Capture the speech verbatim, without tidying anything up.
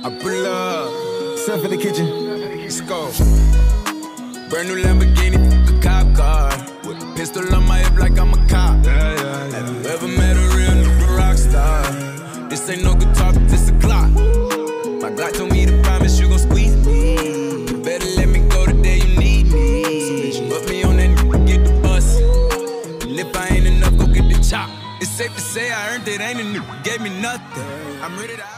I pull up, Stuff in the kitchen. let's go. Brand new Lamborghini, fuck a cop car. With a pistol on my hip like I'm a cop. Yeah, yeah, yeah. Have you ever met a real nigga rock star? This ain't no guitar, but this a Glock. My Glock told me to promise you gon' squeeze me. You better let me go the day you need me. So put me on that nigga, get the bus. And if I ain't enough, go get the chop. It's safe to say I earned it, ain't a nigga gave me nothing. I'm ready to